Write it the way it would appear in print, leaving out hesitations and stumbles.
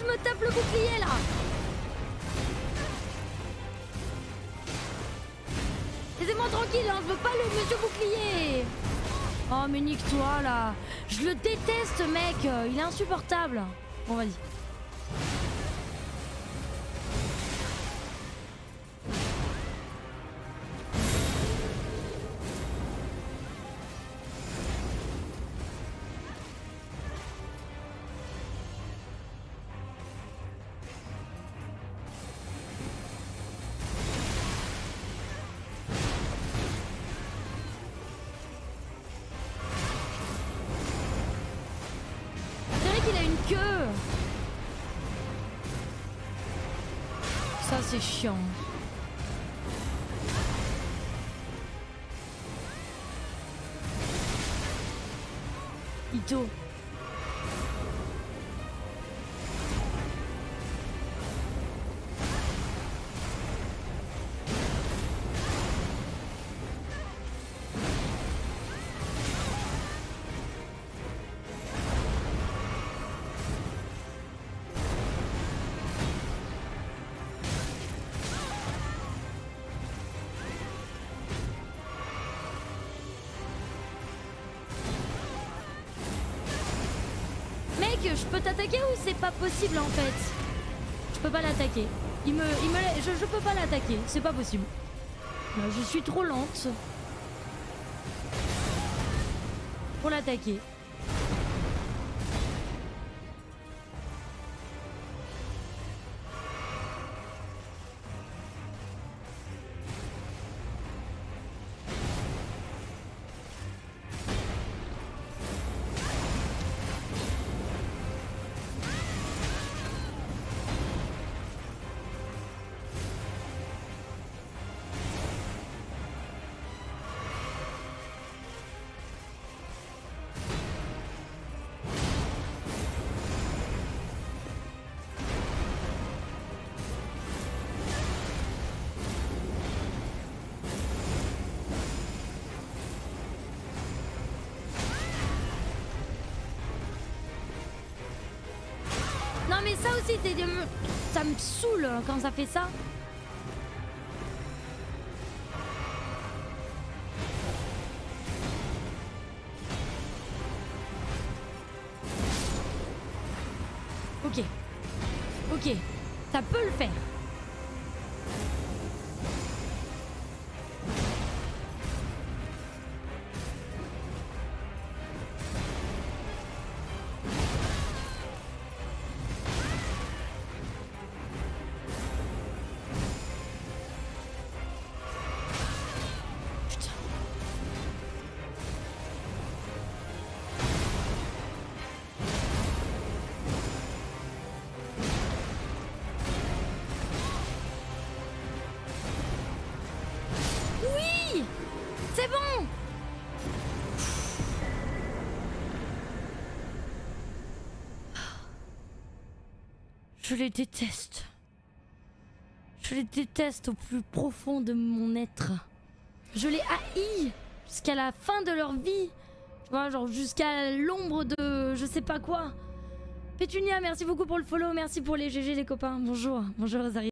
je me tape le bouclier là. Laissez-moi tranquille, hein, je veux pas le monsieur bouclier. Oh mais nique-toi là. Je le déteste mec, il est insupportable. Bon vas-y. Ça c'est chiant. Ito. Je peux t'attaquer ou c'est pas possible en fait? Je peux pas l'attaquer. Je peux pas l'attaquer, c'est pas possible. Je suis trop lente pour l'attaquer. Non mais ça aussi, ça me saoule quand ça fait ça. Ok. Ok. Ça peut le faire. C'est bon! Je les déteste. Je les déteste au plus profond de mon être. Je les haïs jusqu'à la fin de leur vie. Tu vois, genre jusqu'à l'ombre de je sais pas quoi. Pétunia, merci beaucoup pour le follow. Merci pour les GG les copains. Bonjour. Bonjour Rosarie.